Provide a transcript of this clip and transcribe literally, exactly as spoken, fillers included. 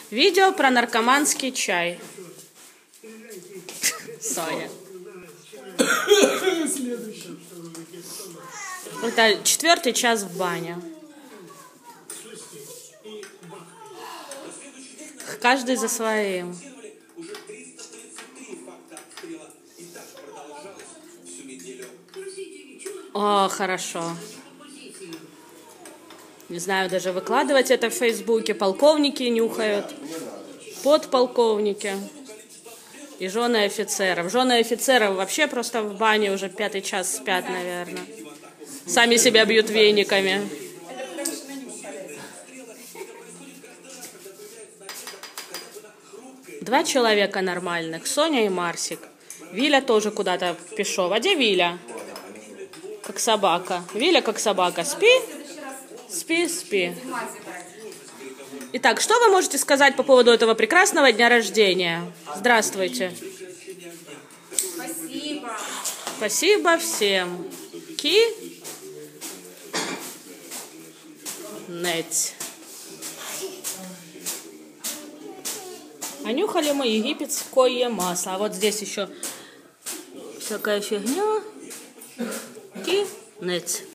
Видео про наркоманский чай. Соня. Это четвертый час в бане. Каждый за своим. О, хорошо. Не знаю, даже выкладывать это в Фейсбуке. Полковники нюхают. Подполковники. И жены офицеров. Жены офицеров вообще просто в бане уже пятый час спят, наверное. Сами себя бьют вениками. Два человека нормальных. Соня и Марсик. Виля тоже куда-то пішов. А где Виля? Как собака. Виля как собака. Спи? Спи, спи. Итак, что вы можете сказать по поводу этого прекрасного дня рождения? Здравствуйте. Спасибо. Спасибо всем. Ки? Неть. А нюхали мы египетское масло. А вот здесь еще всякая фигня. Ки? Неть.